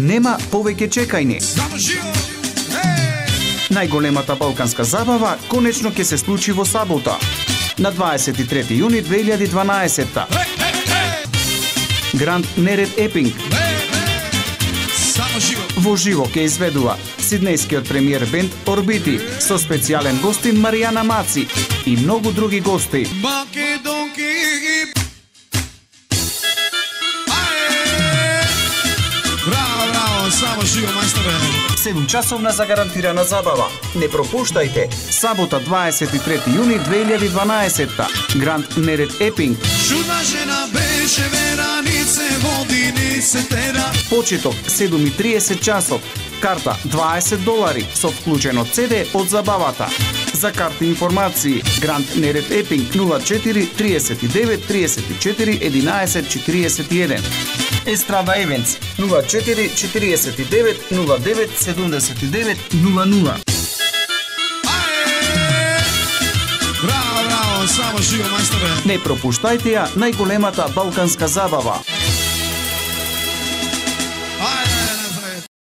Нема повеќе чекајни. Најголемата балканска забава конечно ќе се случи во сабота, на 23 јуни 2012. Гранд Неред Епинг во живо ќе изведува сиднејскиот премиер бенд Орбити со специјален гостин Маријана Маци и многу други гости. Само живо, мајсторе. 7-часовна загарантирана забава. Не пропуштајте. Сабота 23 јуни 2012. Гранд Неред Епинг. Чудна жена беше веранице, води ни се тера. Почеток 7:30 часов. Карта $20 со вклучено CD од забавата. За карти информации Гранд Неред Епинг 04 39 34 11 41. Естрада Евентс 04 49 09 79 00. Браво, само живо, мајсторе. Не пропуштајте ја најголемата балканска забава.